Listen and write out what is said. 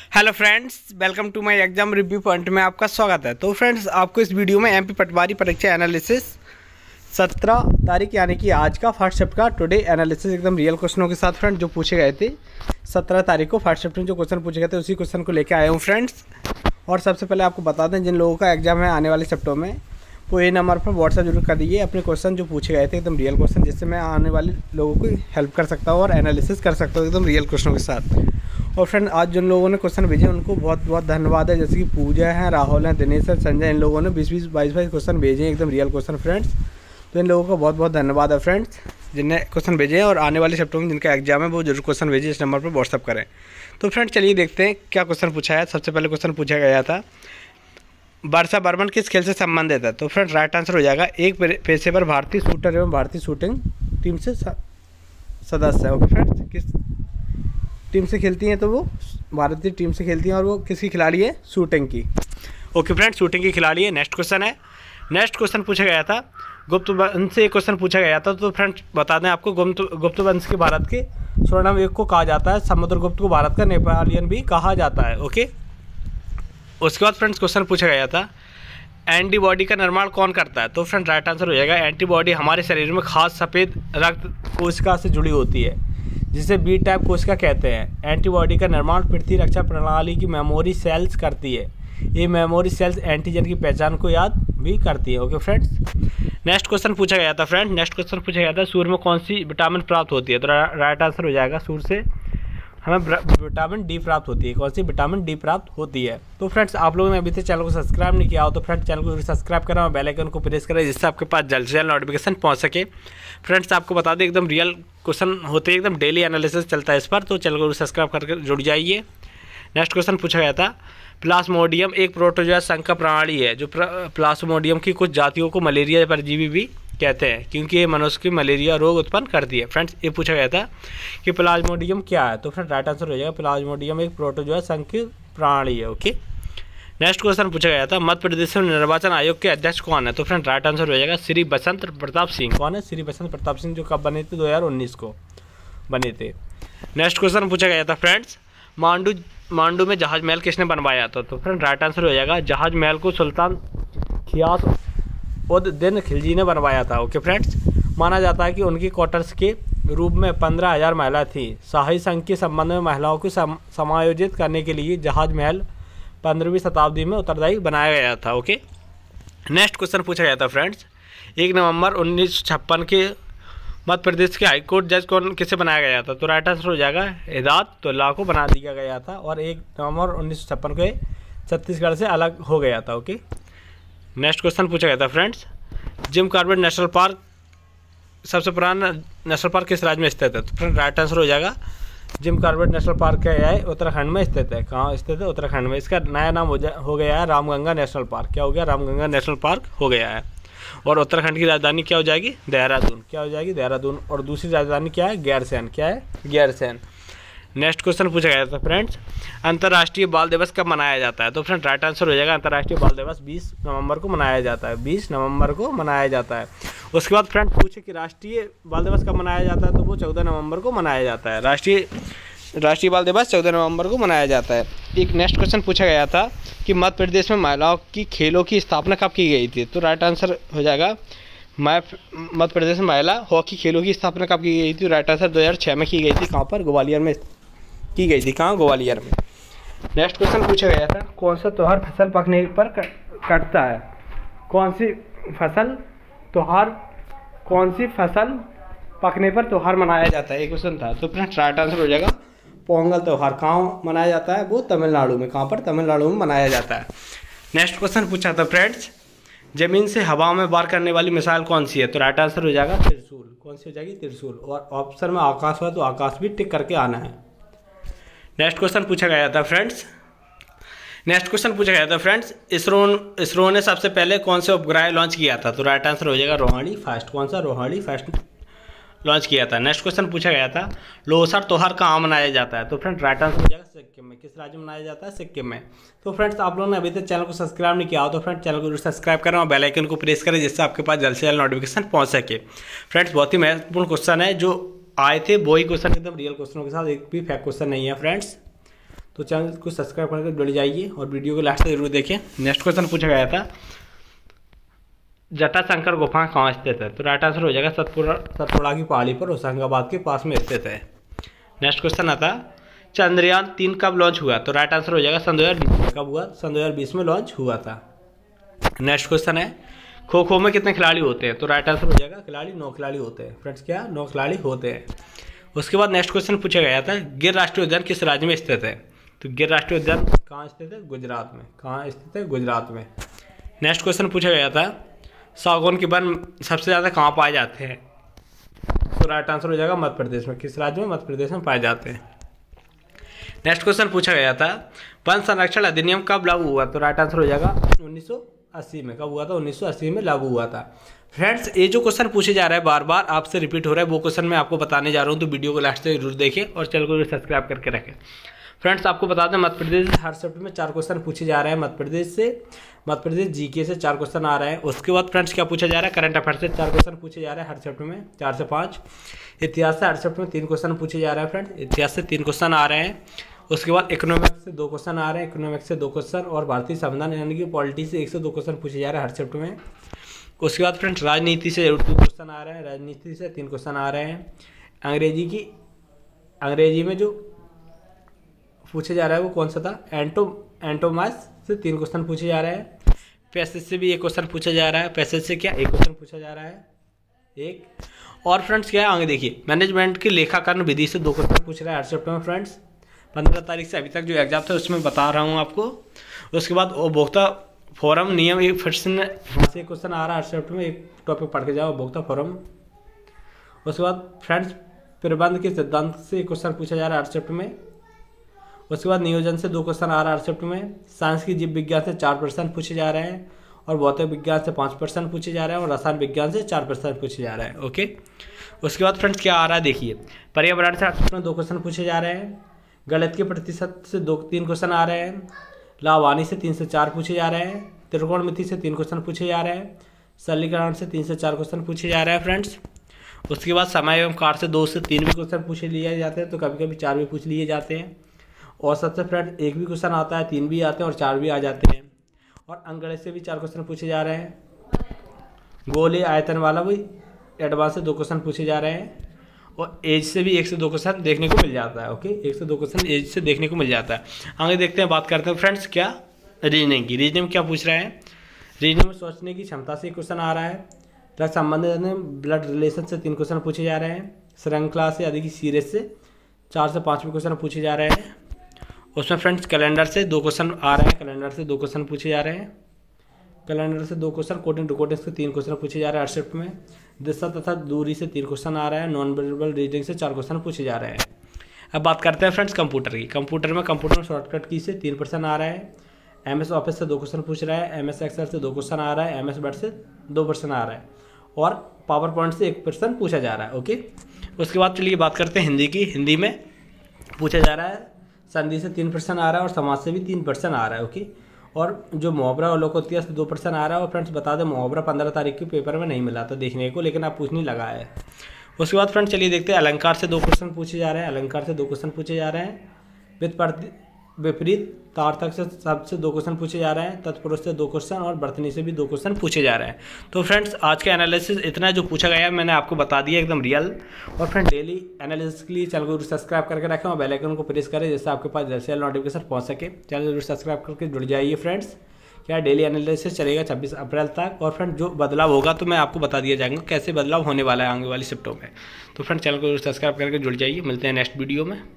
Hello friends, welcome to my exam review point में आपका स्वागत है। तो फ्रेंड्स, आपको इस वीडियो में एमपी पटवारी परीक्षा एनालिसिस 17 तारीख यानी कि आज का फर्स्ट शिफ्ट का टुडे एनालिसिस एकदम रियल क्वेश्चनों के साथ फ्रेंड जो पूछे गए थे 17 तारीख को फर्स्ट शिफ्ट में जो क्वेश्चन पूछे गए थे उसी क्वेश्चन को लेकर आया हूँ फ्रेंड्स। और सबसे पहले आपको बता दें, जिन लोगों का एग्जाम है आने वाले शिफ्टों में वो ये नंबर पर व्हाट्सएप जरूर कर दीजिए अपने क्वेश्चन जो पूछे गए थे एकदम रियल क्वेश्चन, जिससे मैं आने वाले लोगों को हेल्प कर सकता हूँ और एनालिसिस कर सकता हूँ एकदम रियल क्वेश्चनों के साथ। और फ्रेंड, आज जिन लोगों ने क्वेश्चन भेजे उनको बहुत बहुत धन्यवाद है, जैसे कि पूजा है, राहुल हैं, दिनेश है, संजय, इन लोगों ने 20-20, 22-22 क्वेश्चन भेजे हैं एकदम रियल क्वेश्चन फ्रेंड्स। तो इन लोगों को बहुत बहुत धन्यवाद है फ्रेंड्स जिनने क्वेश्चन भेजे हैं। और आने वाले शिफ्टों में जिनका एग्जाम है वो जरूर क्वेश्चन भेजिए, इस नंबर पर व्हाट्सअप करें। तो फ्रेंड्स, चलिए देखते हैं क्या क्वेश्चन पूछा है। सबसे पहले क्वेश्चन पूछा गया था वर्षा बर्मन किस खेल से संबंधित है। तो फ्रेंड, राइट आंसर हो जाएगा एक पेशेवर भारतीय शूटर एवं भारतीय शूटिंग टीम से सदस्य है। ओके फ्रेंड्स, किस टीम से खेलती हैं तो वो भारतीय टीम से खेलती हैं और वो किसकी खिलाड़ी है, शूटिंग की। ओके फ्रेंड्स, शूटिंग की खिलाड़ी है। नेक्स्ट क्वेश्चन है, नेक्स्ट क्वेश्चन पूछा गया था गुप्त वंश से एक क्वेश्चन पूछा गया था। तो फ्रेंड्स बता दें आपको, गुप्त वंश के भारत के स्वर्णम युग को कहा जाता है, समुद्रगुप्त को भारत का नेपोलियन भी कहा जाता है। ओके, उसके बाद फ्रेंड्स क्वेश्चन पूछा गया था एंटीबॉडी का निर्माण कौन करता है। तो फ्रेंड, राइट आंसर हो जाएगा एंटीबॉडी हमारे शरीर में खास सफ़ेद रक्त कोशिका से जुड़ी होती है जिसे बी टाइप कोशिका कहते हैं। एंटीबॉडी का निर्माण पृथ्वी रक्षा प्रणाली की मेमोरी सेल्स करती है। ये मेमोरी सेल्स एंटीजन की पहचान को याद भी करती है। ओके फ्रेंड्स, नेक्स्ट क्वेश्चन पूछा गया था फ्रेंड, नेक्स्ट क्वेश्चन पूछा गया था सूर्य में कौन सी विटामिन प्राप्त होती है। तो राइट आंसर हो जाएगा सूर्य से हमें विटामिन डी प्राप्त होती है। कौन सी विटामिन डी प्राप्त होती है। तो फ्रेंड्स, आप लोगों ने अभी तक चैनल को सब्सक्राइब नहीं किया हो तो फ्रेंड्स चैनल को सब्सक्राइब करें और बेल आइकन को प्रेस करें जिससे आपके पास जल्द से जल्द नोटिफिकेशन पहुंच सके। फ्रेंड्स, आपको बता दें एकदम रियल क्वेश्चन होते हैं, एकदम डेली एनालिसिस चलता है इस पर, तो चैनल को सब्सक्राइब करके जुड़ जाइए। नेक्स्ट क्वेश्चन पूछा गया था प्लाज्मोडियम एक प्रोटोजोआ संकर प्रणाली है। जो प्लाज्मोडियम की कुछ जातियों को मलेरिया परजीवी भी कहते हैं क्योंकि ये मनुष्य की मलेरिया रोग उत्पन्न करती है। फ्रेंड्स, ये पूछा गया था कि प्लाज्मोडियम क्या है। तो फ्रेंड, राइट आंसर हो जाएगा प्लाज्मोडियम एक प्रोटोजोआ संकर प्रणाली है। ओके, नेक्स्ट क्वेश्चन पूछा गया था मध्य प्रदेश में निर्वाचन आयोग के अध्यक्ष कौन है। तो फ्रेंड, राइट आंसर हो जाएगा श्री बसंत प्रताप सिंह। कौन है? श्री बसंत प्रताप सिंह, जो कब बने थे? 2019 को बने थे। नेक्स्ट क्वेश्चन पूछा गया था फ्रेंड्स मांडू में जहाज महल किसने बनवाया था। तो फ्रेंड, राइट आंसर हो जाएगा जहाज महल को सुल्तान खियास उद दिन खिलजी ने बनवाया था। ओके फ्रेंड्स, माना जाता है कि उनकी क्वार्टर्स के रूप में 15,000 महिला थी। शाही संघ के संबंध में महिलाओं को समायोजित करने के लिए जहाज महल 15वीं शताब्दी में उत्तरदायी बनाया गया था। ओके, नेक्स्ट क्वेश्चन पूछा गया था फ्रेंड्स 1 नवंबर 1956 के मध्य प्रदेश के हाईकोर्ट जज कौन किसे बनाया गया था। तो राइट आंसर हो जाएगा हिदायतुल्लाह को बना दिया गया था और 1 नवंबर 1956 को छत्तीसगढ़ से अलग हो गया था। ओके, नेक्स्ट क्वेश्चन पूछा गया था friends Jim Corbett national park सबसे पुराना नेशनल पार्क किस राज्य में स्थित है। तो फ्रेंड, राइट आंसर हो जाएगा जिम कॉर्बेट नेशनल पार्क क्या है, उत्तराखंड में स्थित है। कहाँ स्थित है? उत्तराखंड में। इसका नया नाम हो गया है रामगंगा नेशनल पार्क। क्या हो गया? रामगंगा नेशनल पार्क हो गया है। और उत्तराखंड की राजधानी क्या हो जाएगी? देहरादून। क्या हो जाएगी? देहरादून। और दूसरी राजधानी क्या है? गैरसैंण। क्या है? गैरसैंण। नेक्स्ट क्वेश्चन पूछा गया था फ्रेंड्स अंतर्राष्ट्रीय बाल दिवस कब मनाया जाता है। तो फ्रेंड, राइट आंसर हो जाएगा अंतर्राष्ट्रीय बाल दिवस 20 नवंबर को मनाया जाता है। 20 नवंबर को मनाया जाता है। उसके बाद फ्रेंड पूछे कि राष्ट्रीय बाल दिवस कब मनाया जाता है। तो वो 14 नवंबर को मनाया जाता है। राष्ट्रीय बाल दिवस 14 नवंबर को मनाया जाता है। एक नेक्स्ट क्वेश्चन पूछा गया था कि मध्य प्रदेश में महिलाओं की खेलों की स्थापना कब की गई थी। तो राइट आंसर हो जाएगा मध्य प्रदेश में महिला हॉकी खेलों की स्थापना कब की गई थी। राइट आंसर 2006 में की गई थी। कहाँ पर? ग्वालियर में की गई थी। कहाँ? ग्वालियर में। नेक्स्ट क्वेश्चन पूछा गया था कौन सा त्योहार फसल पकने पर कटता है। कौन सी फसल पकने पर त्योहार मनाया जाता है, एक क्वेश्चन था। तो फ्रेंड्स, राइट आंसर हो जाएगा पोंगल त्योहार। कहाँ मनाया जाता है? वो तमिलनाडु में। कहाँ पर? तमिलनाडु में मनाया जाता है। नेक्स्ट क्वेश्चन पूछा था फ्रेंड्स जमीन से हवा में वार करने वाली मिसाइल कौन सी है। तो राइट आंसर हो जाएगा त्रिशूल। कौन सी हो जाएगी? त्रिशूल। और ऑप्शन में आकाश हुआ तो आकाश भी टिक करके आना है। नेक्स्ट क्वेश्चन पूछा गया था फ्रेंड्स इसरो ने सबसे पहले कौन से उपग्रह लॉन्च किया था। तो राइट आंसर हो जाएगा रोहिणी फर्स्ट। कौन सा? रोहिणी फर्स्ट लॉन्च किया था। नेक्स्ट क्वेश्चन पूछा गया था लोसर त्योहार कहाँ मनाया जाता है। तो फ्रेंड, राइट आंसर हो जाएगा सिक्किम में। किस राज्य में मनाया जाता है? सिक्किम में। तो फ्रेंड्स, आप लोगों ने अभी तक चैनल को सब्सक्राइब नहीं किया हो तो फ्रेंड चैनल को सब्सक्राइब करें और बेल आइकन को प्रेस करें जिससे आपके पास जल्द से जल्द नोटिफिकेशन पहुंच सके। फ्रेंड्स, बहुत ही महत्वपूर्ण क्वेश्चन है जो आए थे, वही क्वेश्चन एकदम रियल क्वेश्चनों के साथ, एक भी फेक क्वेश्चन नहीं है फ्रेंड्स। तो चैनल को सब्सक्राइब करके जुड़ जाइए और वीडियो को लास्ट तक जरूर देखिए। नेक्स्ट क्वेश्चन पूछा गया था जटाशंकर गुफा कहाँ स्थित है? तो राइट आंसर हो जाएगा सतपुड़ा की पहाड़ी पर होशंगाबाद के पास में स्थित है। नेक्स्ट क्वेश्चन आता चंद्रयान 3 कब लॉन्च हुआ? तो राइट आंसर हो जाएगा सन 2020 में। कब हुआ? सन 2020 में लॉन्च हुआ था। नेक्स्ट क्वेश्चन है खो खो में कितने खिलाड़ी होते हैं? तो राइट आंसर हो जाएगा 9 खिलाड़ी होते हैं। फ्रेंड्स क्या 9 खिलाड़ी होते हैं। उसके बाद नेक्स्ट क्वेश्चन पूछा गया था गिर राष्ट्रीय उद्यान किस राज्य में स्थित है? तो गिर राष्ट्रीय उद्यान कहाँ स्थित है? गुजरात में। कहाँ स्थित है? गुजरात में। नेक्स्ट क्वेश्चन पूछा गया था सागौन के वन सबसे ज़्यादा कहाँ पाए जाते हैं? तो राइट आंसर हो जाएगा मध्य प्रदेश में। किस राज्य में? मध्य प्रदेश में पाए जाते हैं। नेक्स्ट क्वेश्चन पूछा गया था वन संरक्षण अधिनियम कब लागू हुआ? तो राइट आंसर हो जाएगा 1980 में। कब हुआ था? 1980 में लागू हुआ था। फ्रेंड्स ये जो क्वेश्चन पूछे जा रहा है बार बार आपसे रिपीट हो रहा है वो क्वेश्चन मैं आपको बताने जा रहा हूँ, तो वीडियो को लास्ट तक जरूर देखें और चैनल को सब्सक्राइब करके रखें। फ्रेंड्स आपको बता दें मध्य प्रदेश हर शिफ्ट में 4 क्वेश्चन पूछे जा रहे हैं। मध्य प्रदेश जीके से 4 क्वेश्चन आ रहे हैं। उसके बाद फ्रेंड्स क्या पूछा जा रहा है करंट अफेयर से 4 क्वेश्चन पूछे जा रहे हैं हर शिफ्ट में 4 से 5। इतिहास से हर शिफ्ट में 3 क्वेश्चन पूछे जा रहे हैं। फ्रेंड्स इतिहास से 3 क्वेश्चन आ रहे हैं। उसके बाद इकोनॉमिक्स से 2 क्वेश्चन आ रहे हैं। इकोनॉमिक्स से 2 क्वेश्चन और भारतीय संविधान यानी कि पॉलिटी से 1 से 2 क्वेश्चन पूछे जा रहे हैं हर शिफ्ट में। उसके बाद फ्रेंड्स राजनीति से 2 क्वेश्चन आ रहे हैं। राजनीति से 3 क्वेश्चन आ रहे हैं। अंग्रेजी में जो पूछे जा रहा है वो कौन सा था? एंटोमास से 3 क्वेश्चन पूछे जा रहे हैं। पैसेज से भी 1 क्वेश्चन पूछा जा रहा है। पैसेज से क्या 1 क्वेश्चन पूछा जा रहा है 1। और फ्रेंड्स क्या है आगे देखिए मैनेजमेंट की लेखाकरण विधि से 2 क्वेश्चन पूछ रहा है हर शिफ्ट में। फ्रेंड्स 15 तारीख से अभी तक जो एग्जाम था उसमें बता रहा हूँ आपको। उसके बाद उपभोक्ता फोरम नियम एक फिर से क्वेश्चन आ रहा है हर शिफ्ट में। एक टॉपिक पढ़ के जाओ उपभोक्ता फोरम। उसके बाद फ्रेंड्स प्रबंध के सिद्धांत से 1 क्वेश्चन पूछा जा रहा है हर शिफ्ट में। उसके बाद नियोजन से 2 क्वेश्चन आ रहा है हर शिफ्ट में। साइंस की जीव विज्ञान से 4% पूछे जा रहे हैं और भौतिक विज्ञान से 5% पूछे जा रहे हैं और रसायन विज्ञान से 4% पूछे जा रहे हैं। ओके। उसके बाद फ्रेंड्स क्या आ रहा है देखिए पर्यावरण से हर शिफ्ट में 2 क्वेश्चन पूछे जा रहे हैं। गलत के प्रतिशत से 2-3 क्वेश्चन आ रहे हैं। लावानी से 3 से 4 पूछे जा रहे हैं। त्रिकोणमिति से 3 क्वेश्चन पूछे जा रहे हैं। सरलीकरण से 3 से 4 क्वेश्चन पूछे जा रहे हैं फ्रेंड्स। उसके बाद समय एवं कार से 2 से 3 भी क्वेश्चन पूछे लिए जाते हैं, तो कभी कभी 4 भी पूछ लिए जाते हैं। और सबसे फ्रेंड 1 भी क्वेश्चन आता है, 3 भी आते हैं और 4 भी आ जाते हैं। और अंकगणित से भी 4 क्वेश्चन पूछे जा रहे हैं। गोले आयतन वाला भी एडवांस से 2 क्वेश्चन पूछे जा रहे हैं। और एज से भी 1 से 2 क्वेश्चन देखने को मिल जाता है। ओके 1 से 2 क्वेश्चन एज से देखने को मिल जाता है। आगे देखते हैं बात करते हैं फ्रेंड्स क्या रीजनिंग की। रीजनिंग में क्या पूछ रहे हैं? रीजनिंग में सोचने की क्षमता से 1 क्वेश्चन आ रहा है। रक्त संबंध ब्लड रिलेशन से 3 क्वेश्चन पूछे जा रहे हैं। श्रृंखला से अधिक सीरीज से 4 से 5 भी क्वेश्चन पूछे जा रहे हैं। उसमें फ्रेंड्स कैलेंडर से 2 क्वेश्चन आ रहे हैं। कैलेंडर से 2 क्वेश्चन पूछे जा रहे हैं। कैलेंडर से 2 क्वेश्चन कोडिंग डिकोडिंग से 3 क्वेश्चन पूछे जा रहे हैं हर शिफ्ट में। दिशा तथा दूरी से 3 क्वेश्चन आ रहा है। नॉन वर्बल रीडिंग से 4 क्वेश्चन पूछे जा रहे हैं। अब बात करते हैं फ्रेंड्स कंप्यूटर की। कंप्यूटर में शॉर्टकट की से 3% आ रहा है। MS ऑफिस से 2 क्वेश्चन पूछ रहा है। MS एक्सेल से 2 क्वेश्चन आ रहा है। MS वर्ड से 2% आ रहा है और पावर पॉइंट से 1% पूछा जा रहा है। ओके। उसके बाद चलिए बात करते हैं हिंदी की। हिंदी में पूछा जा रहा है संधि से 3% आ रहा है और समाज से भी 3% आ रहा है। ओके। और जो मुहावरा और लोकोक्तियाँ से 2% आ रहा है। और फ्रेंड्स बता दें मुहावरा 15 तारीख के पेपर में नहीं मिला था देखने को, लेकिन आप पूछने लगा है। उसके बाद फ्रेंड्स चलिए देखते हैं अलंकार से 2 क्वेश्चन पूछे जा रहे हैं। अलंकार से 2 क्वेश्चन पूछे जा रहे हैं। विपरीत तार्थक से शब्द से 2 क्वेश्चन पूछे जा रहे हैं। तत्पुरुष से 2 क्वेश्चन और वर्तनी से भी 2 क्वेश्चन पूछे जा रहे हैं। तो फ्रेंड्स आज का एनालिसिस इतना जो पूछा गया है मैंने आपको बता दिया एकदम रियल। और फ्रेंड डेली एनालिसिस के लिए चैनल को सब्सक्राइब करके रखें और बेल आइकन को प्रेस करें जिससे आपके पास जैसे नोटिफिकेशन पहुंच सके। चैनल जरूर सब्सक्राइब करके जुड़ जाइए फ्रेंड्स। क्या डेली एनालिसिस चलेगा 26 अप्रैल तक। और फ्रेंड जो बदलाव होगा तो मैं आपको बता दिया जाएगा कैसे बदलाव होने वाला है आगे वाली शिफ्टों में। तो फ्रेंड चैनल को सब्सक्राइब करके जुड़ जाइए। मिलते हैं नेक्स्ट वीडियो में।